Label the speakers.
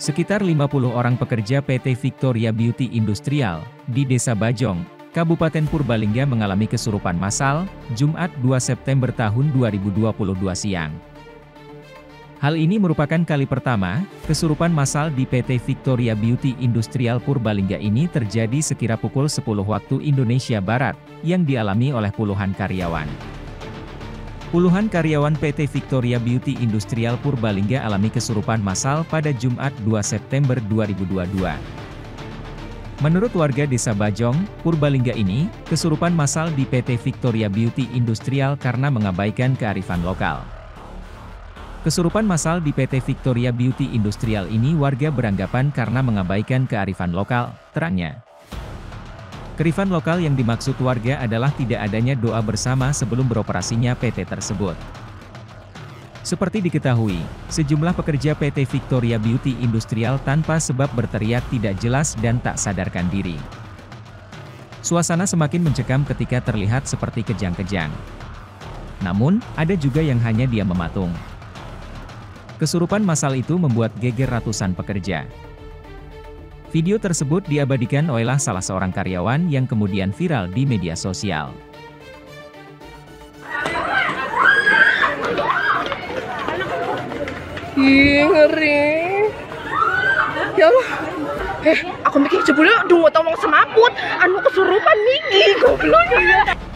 Speaker 1: Sekitar 50 orang pekerja PT Victoria Beauty Industrial di Desa Bajong, Kabupaten Purbalingga mengalami kesurupan massal, Jumat 2 September tahun 2022 siang. Hal ini merupakan kali pertama, kesurupan massal di PT Victoria Beauty Industrial Purbalingga ini terjadi sekira pukul 10 waktu Indonesia Barat, yang dialami oleh puluhan karyawan. Puluhan karyawan PT Victoria Beauty Industrial Purbalingga alami kesurupan massal pada Jumat 2 September 2022. Menurut warga Desa Bajong, Purbalingga ini, kesurupan massal di PT Victoria Beauty Industrial karena mengabaikan kearifan lokal. Kesurupan massal di PT Victoria Beauty Industrial ini warga beranggapan karena mengabaikan kearifan lokal, terangnya. Kearifan lokal yang dimaksud warga adalah tidak adanya doa bersama sebelum beroperasinya PT tersebut. Seperti diketahui, sejumlah pekerja PT Victoria Beauty Industrial tanpa sebab berteriak tidak jelas dan tak sadarkan diri. Suasana semakin mencekam ketika terlihat seperti kejang-kejang. Namun, ada juga yang hanya diam mematung. Kesurupan massal itu membuat geger ratusan pekerja. Video tersebut diabadikan oleh salah seorang karyawan yang kemudian viral di media sosial.
Speaker 2: Ih, ngeri. Ya Allah. Aku mikir jebule dungo tawang semaput, anu kesurupan niki goblok.